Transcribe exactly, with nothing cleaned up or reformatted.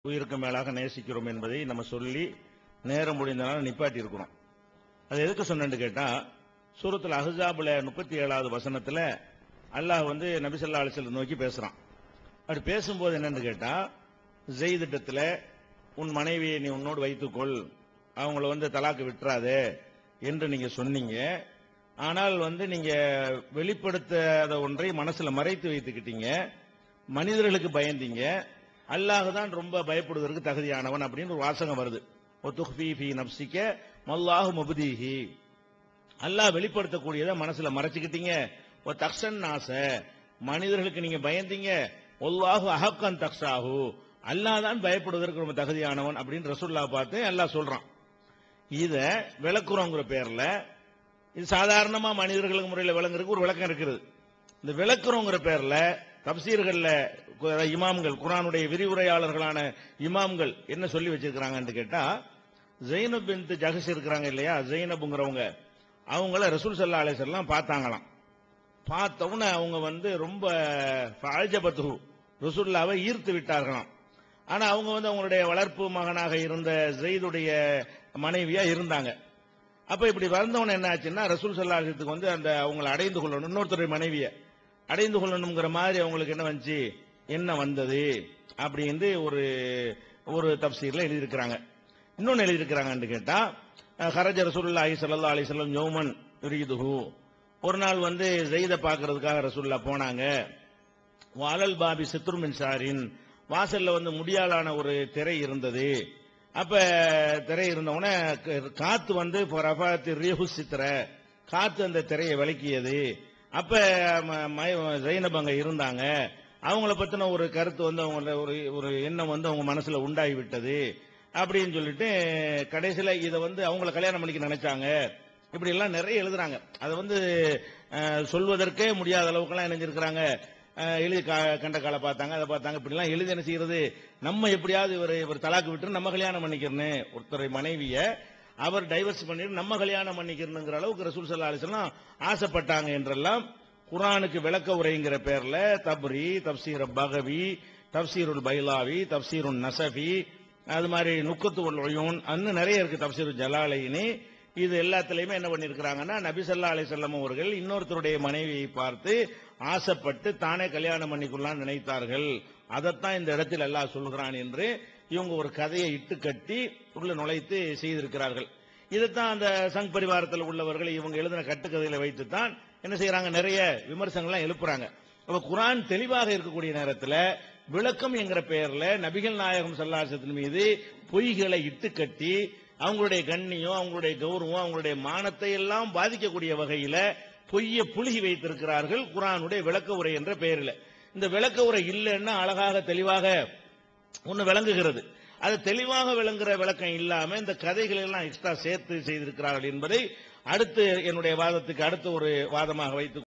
உயிருக்கு மேலாக நேசிக்கிறோம் என்பதை நம்ம சொல்லி நேரம் முடிந்தனால நிப்பாட்டி இருக்கிறோம். அது எதுக்கு சொன்னேன்னு கேட்டா, சூரத்துல் அஹ்ஸாப்ல முப்பத்தி ஏழாவது வசனத்துல அல்லாஹ் வந்து நபி ஸல்லல்லாஹு அலைஹி வஸல்லம் நோக்கி பேசுறான். அப்படி பேசும்போது என்னன்னு கேட்டா, ஸெய்திடத்துல உன் மனைவியை நீ உன்னோடு வைத்துக்கொள், அவங்கள வந்து தலாக்கு விட்டுறாதே என்று நீங்க சொன்னீங்க. ஆனால் வந்து நீங்க வெளிப்படுத்தாத ஒன்றை மனசுல மறைத்து வைத்துக்கிட்டீங்க, மனிதர்களுக்கு பயந்தீங்க, அல்லாஹ் தான் ரொம்ப பயப்படுவதற்கு தகுதியானவன் அப்படின்னு ஒரு வாசகம் வருது. ஒத்துஃபி ஃபீ நஃப்ஸிக மல்லாஹு முப்தீஹி, அல்லாஹ் வெளிப்படுத்தக்கூடியதை மனசுல மறைச்சுக்கிட்டீங்க. ஒ தக்ஷன் நாஸ, மனிதர்களுக்கு நீங்க பயந்தீங்க. வல்லாஹு அஹக்கன் தக்ஷாஹு, அல்லாஹ் தான் பயப்படுவதற்கு ரொம்ப தகுதியானவன் அப்படின்னு ரசூலுல்லாஹ் பார்த்து அல்லாஹ் சொல்றான். இத விளக்குறோங்கிற பேர்ல, இது சாதாரணமா மனிதர்களுக்கு முறையில் விளங்குறதுக்கு ஒரு விளக்கம் இருக்குது. இந்த விளக்குறோங்கிற பேர்ல தப்சீர்கள்ல இமாம்கள், குர்ஆனுடைய விரிவுரையாளர்களான இமாம்கள் என்ன சொல்லி வச்சிருக்காங்கன்னு கேட்டா, ஸைனப் பின்த் ஜஹஷ் இருக்கிறாங்க இல்லையா, ஸைனப்ங்கிறவங்க, அவங்கள ரசூல் ஸல்லல்லாஹு அலைஹி வஸல்லம் பார்த்தாங்களாம். பார்த்த உடனே அவங்க வந்து ரொம்ப ஃபஅஜபத்து, ரசூலுல்லாஹ்வை ஈர்த்து விட்டார்களாம். ஆனா அவங்க வந்து அவங்களுடைய வளர்ப்பு மகனாக இருந்த ஸைதுடைய மனைவியா இருந்தாங்க. அப்ப இப்படி வந்தவன என்ன ஆச்சுன்னா, ரசூல் ஸல்லல்லாஹு அலைஹி வஸல்லம் வந்து அந்த அவங்களை அடைந்து கொள்ளணும், இன்னொருத்தருடைய மனைவியை அடைந்து கொள்ளணுங்கிற மாதிரி அவங்களுக்கு என்ன வந்துச்சு, என்ன வந்தது அப்படின்னு ஒரு ஒரு தப்சீர்ல எழுதியிருக்கிறாங்க. இன்னொன்னு எழுதியிருக்கிறாங்கன்னு கேட்டா, ஹரஜ ரசூலுல்லாஹி ஸல்லல்லாஹு அலைஹி வஸல்லம் யௌமன் யுரீதுஹு, ஒரு நாள் வந்து ஸைத பார்க்கிறதுக்காக ரசூலுல்லாஹ் போனாங்க. வாலல் பாபி சித்ருன் மின் ஷாரின், வாசல்ல வந்து முடியாலான ஒரு திரை இருந்தது. அப்ப திரை இருந்தவன காத்து வந்து ரஃபாத்தி ரீஹு சித்ர, காத்து அந்த திரையை விலக்கியது. அப்ப ஸைனப் அங்க இருந்தாங்க. அவங்கள பத்தின ஒரு கருத்து வந்து அவங்க ஒரு ஒரு எண்ணம் வந்து அவங்க மனசுல உண்டாகி விட்டது அப்படின்னு சொல்லிட்டு கடைசியில இதை வந்து அவங்கள கல்யாணம் பண்ணிக்க நினைச்சாங்க. இப்படி எல்லாம் நிறைய எழுதுறாங்க. அதை வந்து சொல்வதற்கே முடியாத அளவுக்குலாம் இணைஞ்சிருக்கிறாங்க. எழுதி கண்ட காலை பார்த்தாங்க, அதை பார்த்தாங்க, இப்படி எல்லாம் எழுதி என்ன செய்யறது, நம்ம எப்படியாவது இவர் இவர் தலாக்கு விட்டு நம்ம கல்யாணம் பண்ணிக்கிறேன்னு, ஒருத்தரை மனைவிய அவர் டைவர்ஸ் பண்ணிட்டு நம்ம கல்யாணம் பண்ணிக்கிறனுங்கிற அளவுக்கு ரசூல் ஸல்லல்லாஹு அலைஹி வஸல்லம் ஆசைப்பட்டாங்க என்றெல்லாம் குர்ஆனுக்கு விளக்க உரைங்கிற பேர்ல தப்ரி, தப்சீர் பகவி, தப்சீருல் பைலாவி, தப்சீருன் நஸஃபி, அது மாதிரி நுக்கத்துல் உயூன், இன்னும் நிறைய இருக்கு, தப்சீருல் ஜலாலைனி. இது எல்லாத்துலயுமே என்ன பண்ணிருக்கிறாங்கன்னா, நபி ஸல்லல்லாஹு அலைஹி வஸல்லம் அவர்கள் இன்னொருத்தருடைய மனைவியை பார்த்து ஆசைப்பட்டு தானே கல்யாணம் பண்ணிக்கொள்ளலாம் நினைத்தார்கள். அதைத்தான் இந்த இடத்தில் அல்லாஹ் சொல்கிறான் என்று இவங்க ஒரு கதையை இட்டு கட்டி உள்ள நுழைத்து செய்திருக்கிறார்கள். இதைத்தான் அந்த சங் பரிவாரத்தில் உள்ளவர்கள் இவங்க எழுதின கட்டுக்கதையில வைத்துத்தான் என்ன செய்யறாங்க, நிறைய விமர்சனங்கள்லாம் எழுப்புறாங்க. அப்ப குர்ஆன் தெளிவாக இருக்கக்கூடிய நேரத்தில் விளக்கம் என்கிற பெயர்ல நபிகள் நாயகம் ஸல்லல்லாஹு அலைஹி வஸல்லம் மீது பொய்களை இட்டு கட்டி அவங்களுடைய கண்ணியம், அவங்களுடைய கௌரவம், அவங்களுடைய மானத்தை எல்லாம் பாதிக்கக்கூடிய வகையில பொய்யை புழுகி வைத்திருக்கிறார்கள் குர்ஆனுடைய விளக்க உரை என்ற பெயரில். இந்த விளக்க உரை இல்லைன்னா அழகாக தெளிவாக ஒன்னு விளங்குகிறது. அது தெளிவாக விளங்குற விளக்கம் இல்லாம இந்த கதைகள் எல்லாம் எக்ஸ்ட்ரா சேர்த்து செய்திருக்கிறார்கள் என்பதை அடுத்து என்னுடைய வாதத்துக்கு அடுத்த ஒரு வாதமாக வைத்து